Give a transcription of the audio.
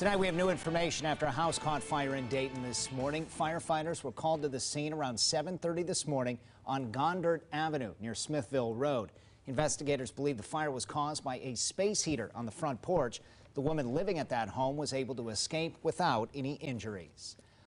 Tonight we have new information after a house caught fire in Dayton this morning. Firefighters were called to the scene around 7:30 this morning on Gondert Avenue near Smithville Road. Investigators believe the fire was caused by a space heater on the front porch. The woman living at that home was able to escape without any injuries.